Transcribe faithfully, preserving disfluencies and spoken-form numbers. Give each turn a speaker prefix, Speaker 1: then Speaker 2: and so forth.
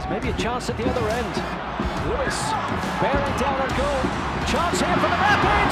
Speaker 1: There's maybe a chance at the other end. Lewis bearing down at goal. Chance here for the Rapid.